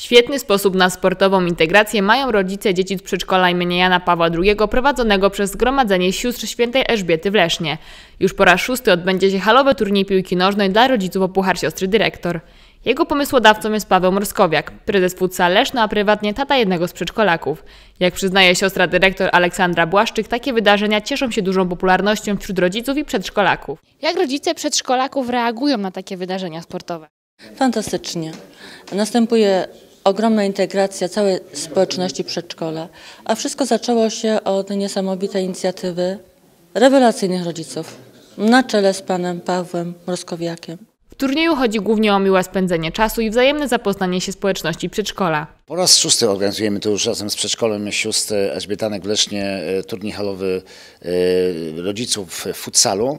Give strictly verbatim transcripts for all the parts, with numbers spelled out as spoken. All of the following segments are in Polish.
Świetny sposób na sportową integrację mają rodzice dzieci z przedszkola imienia Jana Pawła drugiego prowadzonego przez Zgromadzenie Sióstr Świętej Elżbiety w Lesznie. Już po raz szósty odbędzie się halowy turniej piłki nożnej dla rodziców o Puchar Siostry Dyrektor. Jego pomysłodawcą jest Paweł Mrozkowiak, prezes futsal Leszno, a prywatnie tata jednego z przedszkolaków. Jak przyznaje siostra dyrektor Aleksandra Błaszczyk, takie wydarzenia cieszą się dużą popularnością wśród rodziców i przedszkolaków. Jak rodzice przedszkolaków reagują na takie wydarzenia sportowe? Fantastycznie. Następuje ogromna integracja całej społeczności przedszkola, a wszystko zaczęło się od niesamowitej inicjatywy rewelacyjnych rodziców na czele z panem Pawłem Mrozkowiakiem. W turnieju chodzi głównie o miłe spędzenie czasu i wzajemne zapoznanie się społeczności przedszkola. Po raz szósty organizujemy tu już razem z przedszkolem sióstr Elżbietanek w Lesznie turniej halowy rodziców w futsalu.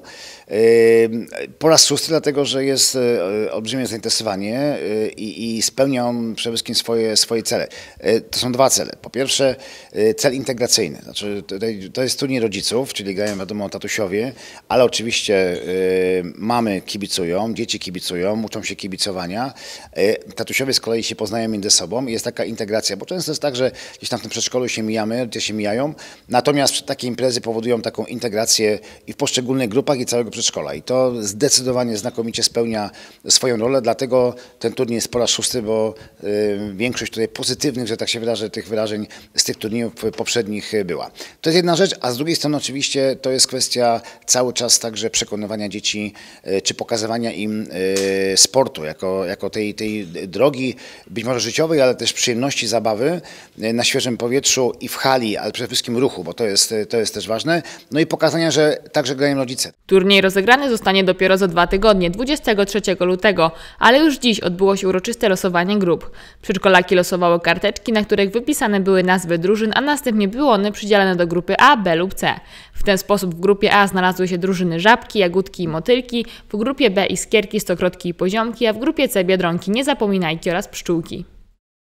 Po raz szósty, dlatego że jest olbrzymie zainteresowanie i, i spełnia on przede wszystkim swoje, swoje cele. To są dwa cele. Po pierwsze cel integracyjny, znaczy to jest turniej rodziców, czyli grają wiadomo tatusiowie, ale oczywiście mamy kibicują, dzieci kibicują, uczą się kibicowania. Tatusiowie z kolei się poznają między sobą i jest taka integracja, bo często jest tak, że gdzieś tam w tym przedszkolu się mijamy, gdzie się mijają, natomiast takie imprezy powodują taką integrację i w poszczególnych grupach i całego przedszkola i to zdecydowanie znakomicie spełnia swoją rolę, dlatego ten turniej jest po raz szósty, bo y, większość tutaj pozytywnych, że tak się wydarzy, tych wydarzeń z tych turniejów poprzednich była. To jest jedna rzecz, a z drugiej strony oczywiście to jest kwestia cały czas także przekonywania dzieci, y, czy pokazywania im y, sportu jako, jako tej, tej drogi, być może życiowej, ale też przyjemności zabawy na świeżym powietrzu i w hali, ale przede wszystkim ruchu, bo to jest, to jest też ważne. No i pokazania, że także grają rodzice. Turniej rozegrany zostanie dopiero za dwa tygodnie, dwudziestego trzeciego lutego, ale już dziś odbyło się uroczyste losowanie grup. Przedszkolaki losowały karteczki, na których wypisane były nazwy drużyn, a następnie były one przydzielane do grupy A, B lub C. W ten sposób w grupie A znalazły się drużyny Żabki, Jagódki i Motylki, w grupie B Iskierki, Stokrotki i Poziomki, a w grupie C Biedronki, Niezapominajki oraz Pszczółki.